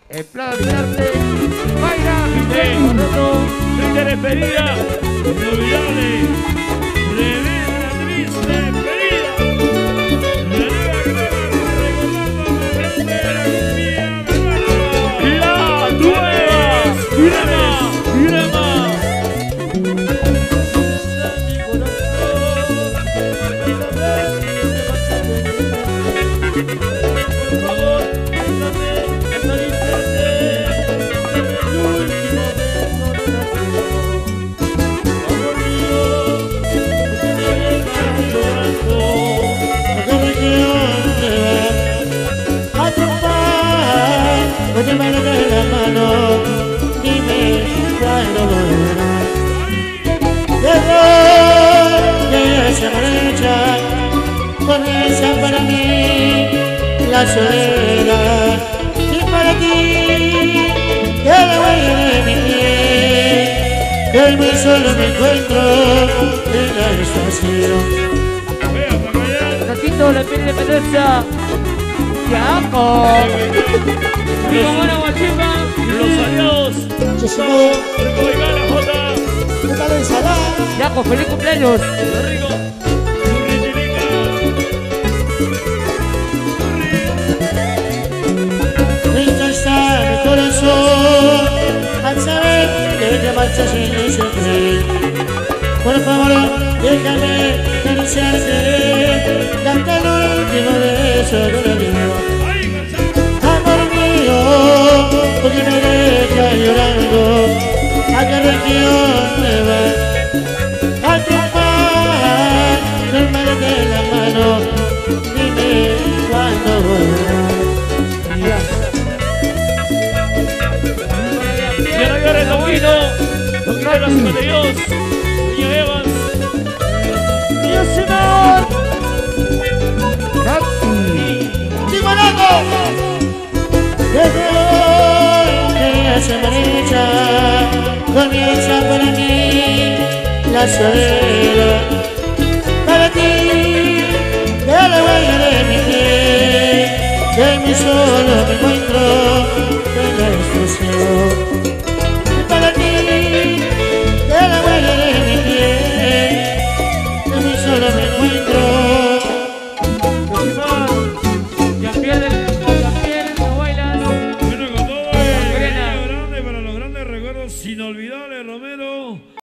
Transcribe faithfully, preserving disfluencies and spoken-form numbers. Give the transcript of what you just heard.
El plan de mirarte. Mayra. Triste despedida. Inolvidable. Tremenda, triste despedida. La nueva Irema. Irema. Llévame de la mano, dime cuándo volverás. Llegó, que se marcha, comienza para mí la soledad. Y para ti, que la huella de mi piel, que hoy muy solo me encuentro en la estación. Ratito le pide independencia. Yaco. Viva buena guachipa. Los aliados. Muchísimo. Oiga la jota. ¿Qué tal ensalada? Yaco, feliz cumpleaños. Rico. Triste está mi corazón al saber que te marchas sin decirte. Por favor, déjame acariciarte, darte el último beso de la vida. Amor mío, porque me dejas llorando, ¿a qué región me vas? A triunfar, tomarte la mano, dime cuándo volverás. Ya no llores, Loquito. Loquito de la cima de Dios. Niña Evans. Dios Señor. Taxi. ¡Timonaco! Desde hoy que se marcha, comienza para mí la soledad. Para ti, de la huella de mi piel, que mi solo